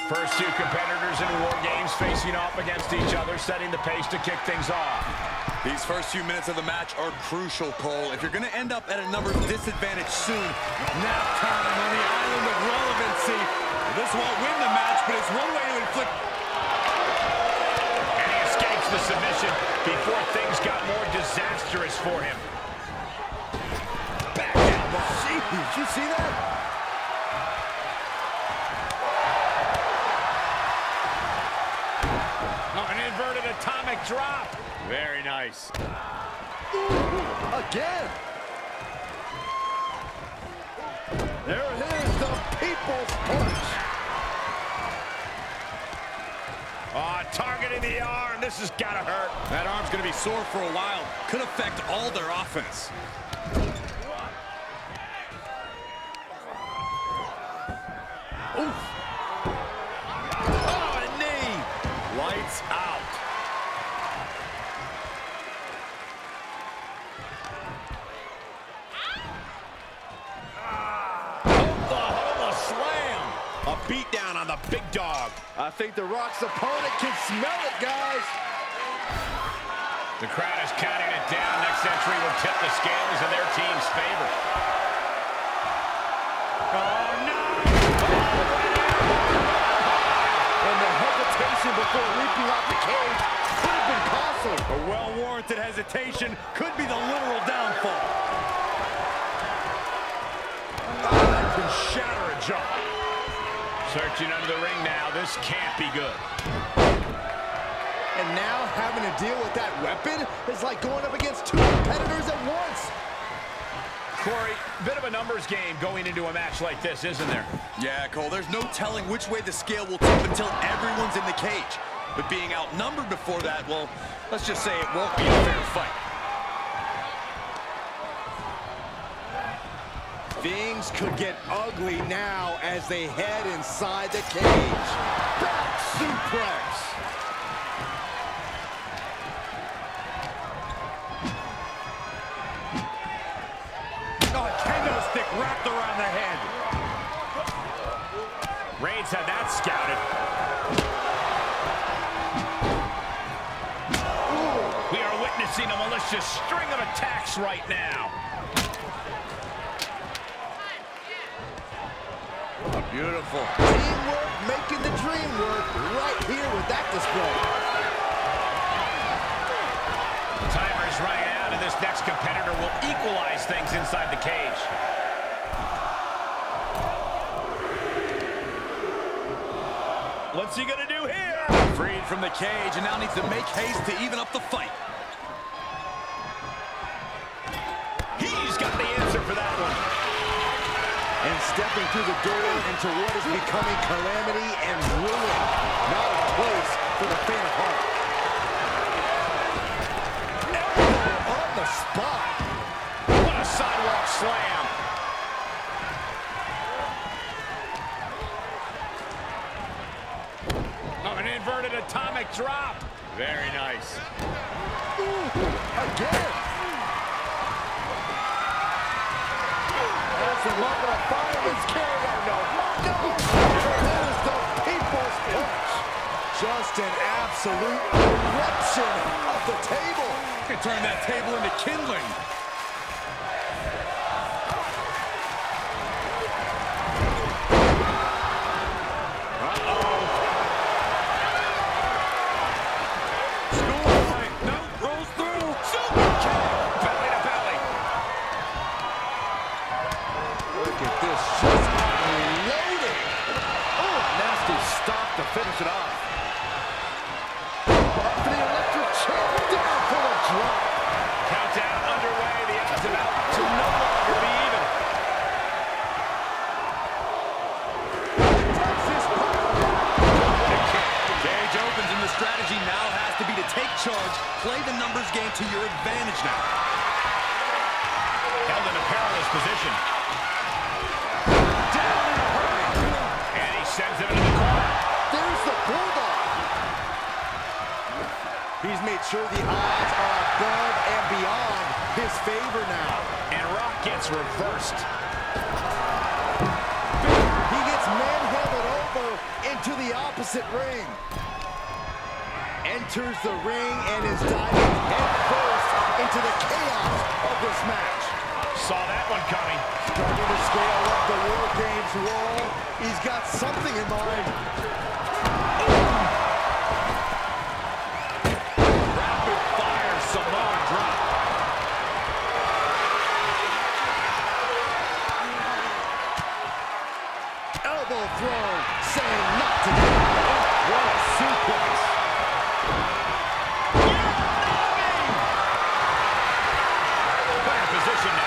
First two competitors in War Games facing off against each other, setting the pace to kick things off. These first few minutes of the match are crucial, Cole. If you're going to end up at a numbers disadvantage soon, nap time on the island of relevancy. This won't win the match, but it's one way to inflict. And he escapes the submission before things got more disastrous for him. Back down the sheet. Did you see that? Oh, an inverted atomic drop. Very nice. Ooh, again. There it is, the people's punch. Oh, targeting the arm. This has got to hurt. That arm's going to be sore for a while. Could affect all their offense. Oof. Oh, a knee. Lights out. Oklahoma slam. A beatdown on the big dog. I think The Rock's opponent can smell it, guys. The crowd is counting it down. Next entry will tip the scales in their team's favor. Oh, no! And the hesitation before leaping off the cage could have been costly. A well-warranted hesitation could be the literal downfall. That can shatter a jaw. Searching under the ring now. This can't be good. And now having to deal with that weapon is like going up against two competitors at once. Corey, bit of a numbers game going into a match like this, isn't there? Yeah, Cole, there's no telling which way the scale will tip until everyone's in the cage. But being outnumbered before that, well, let's just say it won't be a fair fight. Things could get ugly now as they head inside the cage. Back suplex. Oh, a kendo stick wrapped around the head. Reigns had that scouted. Ooh, we are witnessing a malicious string of attacks right now. Beautiful. Teamwork making the dream work right here with that display. Timer's running out, and this next competitor will equalize things inside the cage. What's he gonna do here? Freed from the cage and now needs to make haste to even up the fight. He's got the answer for that one. And stepping through the door into what is becoming calamity and ruin. Not a place for the faint of heart. Elbow on the spot. What a sidewalk slam. Oh, an inverted atomic drop. Very nice. Ooh, again. That's the moment of fireman's carry. Oh, no. That is the people's punch. Just an absolute eruption of the table. Could turn that table into kindling. Finish it off. Up to the electric chair, down for the drop. Countdown underway. The odds about to no longer be even. Cage opens and the strategy now has to be to take charge, play the numbers game to your advantage now. Held in a perilous position. Down in a hurry. And he sends him into the corner. There's the Bulldog. He's made sure the odds are above and beyond his favor now. And Rock gets reversed. He gets manhandled over into the opposite ring. Enters the ring and is diving headfirst into the chaos of this match. Saw that one coming. Starting to scale up the War Games wall. He's got something in mind. Rapid fire Samoan drop. Elbow throw, saying not to do. What a suplex. Better position now.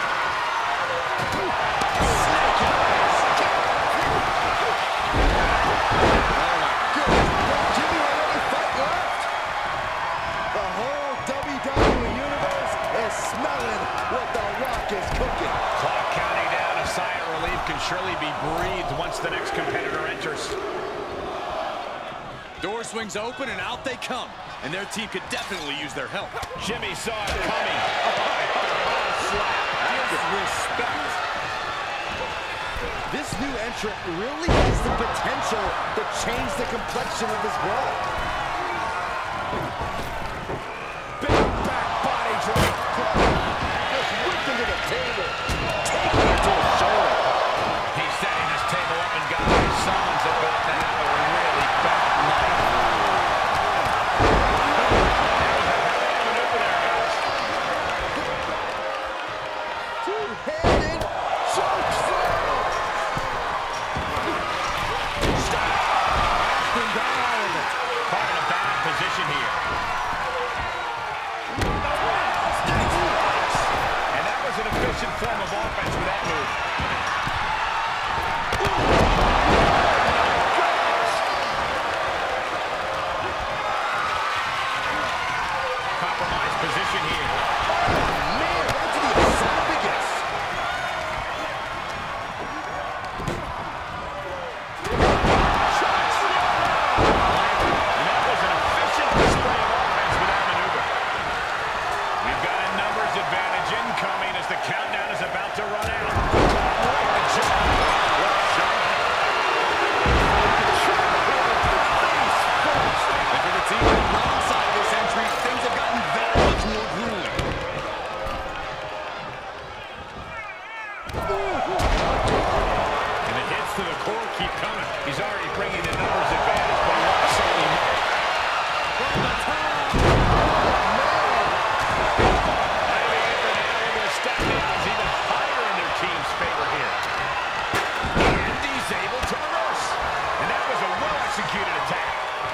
Can surely be breathed once the next competitor enters. Door swings open and out they come. And their team could definitely use their help. Jimmy saw it coming. Slap. Disrespect. This new entrant really has the potential to change the complexion of this brawl. Big back body drop. Just whipped into the table. Taking it to his shoulder. He's setting this table up, and guys, someone's about to have a really bad night. Two-handed choke slam. Stop. Been down. Caught in a bad position here. And that was an efficient form of offense with that move. Compromised position here. Man, right to the esophagus. And that was an efficient display of offense with that maneuver. We've got a numbers advantage incoming as the countdown is about to run out. And for the team on the wrong side of this entry, things have gotten that much more grueling. And the hits to the core keep coming. He's already bringing the numbers advantage, but he wants something more. From the top. Maybe Anthony able to stack the odds even higher in their team's favor here. And he's able to reverse. And that was a well-executed attack.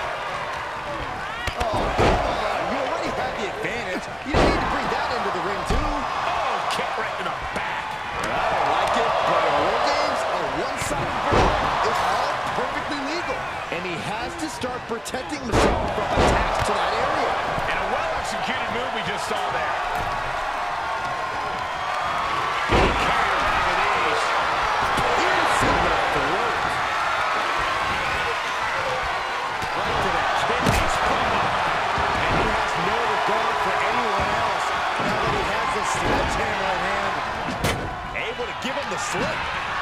Oh, come on. You already had the advantage. You didn't need to bring that into the ring, too. Oh, kick right to the back. I don't like it, but in War Games, a one-sided brawl is all perfectly legal. And he has to start protecting himself from attacks to that area. And a well-executed move we just saw there. Carried out with ease. Into the throat. Right to the kidneys from behind. And he has no regard for anyone else now that he has this sledgehammer in hand. Able to give him the slip.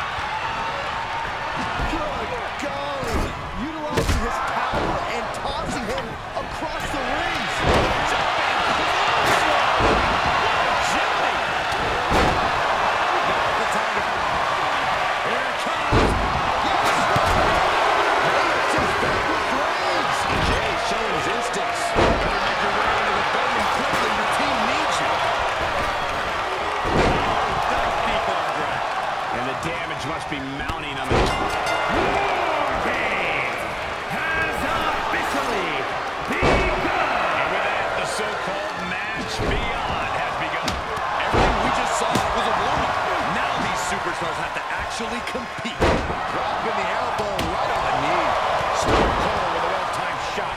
Good golly. Utilizing his power and tossing him across the rings. Jumping clothesline. Jimmy. Now's the time to... Here it comes. Yes. Reigns is back with Reigns. Jay showing his instincts. Better make your way into the bedroom quickly. Your team needs you. Dive deep on Drake. And the damage must be mounting on the top. War Games has officially begun. And with that, the so-called match beyond has begun. Everything we just saw was a warning. Now these superstars have to actually compete. Dropping the elbow right on the knee. Stone Cold with a well-timed shot.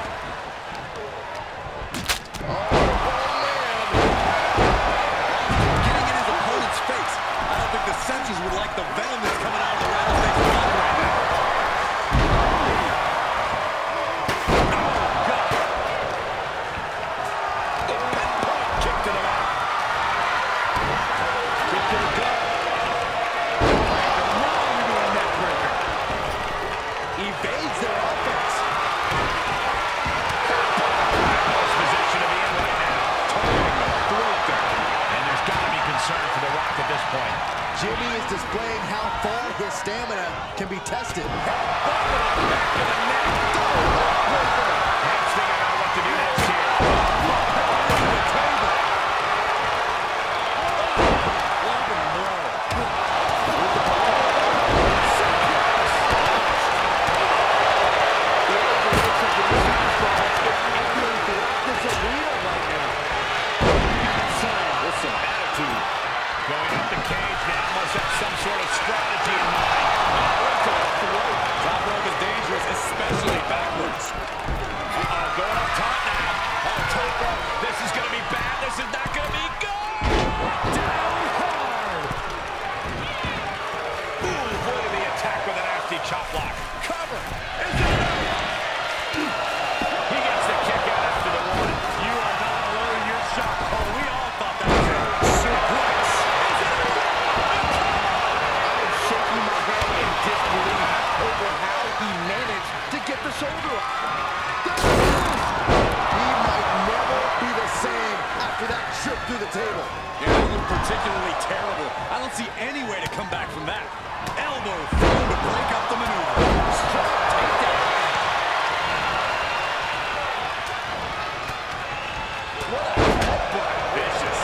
Getting in his opponent's face. I don't think the censors would like the venom that's coming out of the Rattlesnake's mouth right now. Oh, God. The pinpoint kick to the back. Kick to the gut. Right into a neck breaker. evades their offense. Best position to be in right now. Targeting the throat there. And there's got to be concern for The Rock at this point. Jimmy is displaying how far his stamina can be tested. Back to the neck. Head's figuring out what to do next here. Going up the cage now, must have some sort of strategy in mind. Top rope is dangerous, especially backwards. Going up top now. Top rope. This is going to be bad. This is not going to be good. Down hard. Ooh, avoided the attack with a nasty chop block. Cover. Is it enough? He gets the kick out after the one. You are not alone in your shot. Oh, we all thought that was it. Suplex. Shaking my head in disbelief over how he managed to get the shoulder up. He might never be the same after that trip through the table. Yeah, that looked particularly terrible. I don't see any way to come back from that. Elbow thrown to break up the maneuver. Strong takedown. What a headbutt. Vicious.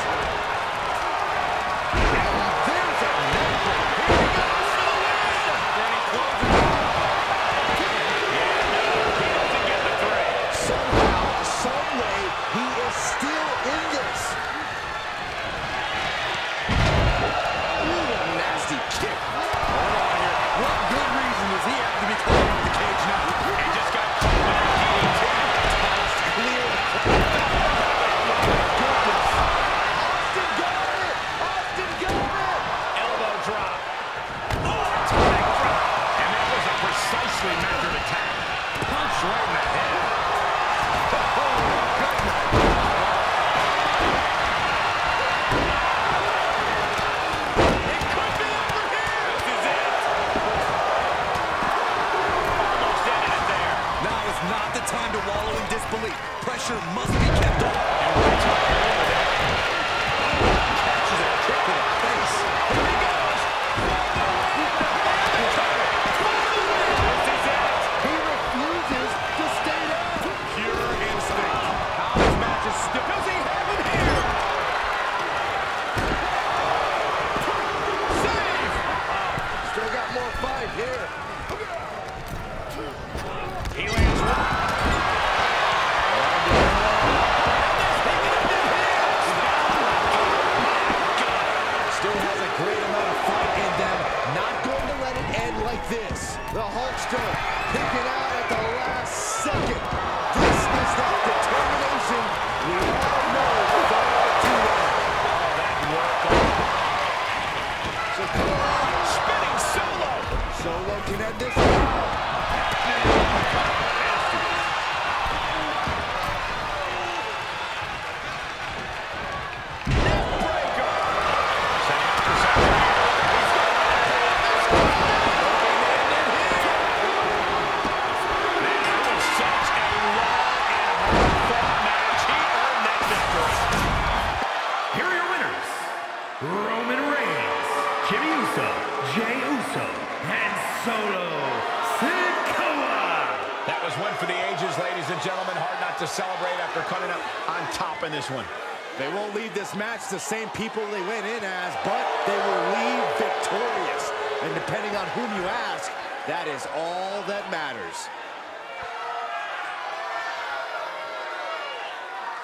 There's a neckbreaker. Here he goes for the win. Then he closes it. Yeah, no, he doesn't get the three. Somehow, some way, he is still in this. Ooh, a nasty kick. Hold on here. What good reason does he have to be climbing up the cage now? He just got caught by a DDT. Tossed clear. Goodness. Austin got it. Austin got it. Elbow drop. Oh, atomic drop. And that was a precisely measured attack. Punch right in the head. Oh, goodness. It could be over here. This is it. Almost ended it there. Now is not the time to wallow in disbelief. Pressure must be kept on. And right to the corner there. Catches a kick to the face. Here he goes. This is it. He refuses to stay down. Pure instinct. How this match is still. Does he have it here? Save! Still got more fight here. He lands one. Still has a great amount of fight in them. Not going to let it end like this. The Hulkster picking out at the last second. This is that determination we all know far too well. Spinning solo. Solo can end this now. Neckbreaker. Setting up for second. He's going to Man, that was such a long and hard-fought match. He earned that victory. Here are your winners, Roman Reigns, Jimmy Uso, Jey Uso, and Solo Sikoa. That was one for the ages, ladies and gentlemen. Hard not to celebrate after coming up on top in this one. They won't leave this match the same people they went in as, but they will leave victorious. And depending on whom you ask, that is all that matters.